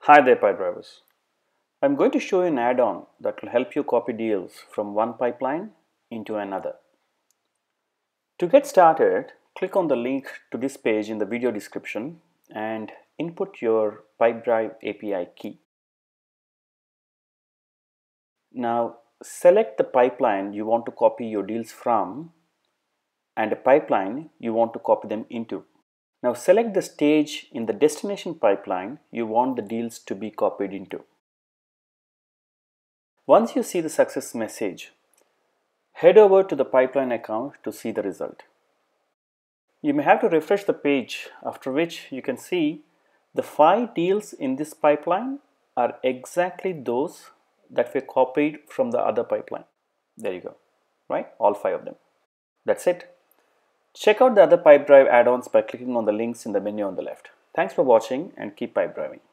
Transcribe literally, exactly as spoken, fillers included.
Hi there, Pipedrivers. I'm going to show you an add-on that will help you copy deals from one pipeline into another. To get started, click on the link to this page in the video description and input your Pipedrive A P I key. Now, select the pipeline you want to copy your deals from and a pipeline you want to copy them into. Now, select the stage in the destination pipeline you want the deals to be copied into. Once you see the success message, head over to the pipeline account to see the result. You may have to refresh the page, after which you can see the five deals in this pipeline are exactly those that were copied from the other pipeline. There you go, right? All five of them. That's it. Check out the other Pipedrive add-ons by clicking on the links in the menu on the left. Thanks for watching and keep pipe driving.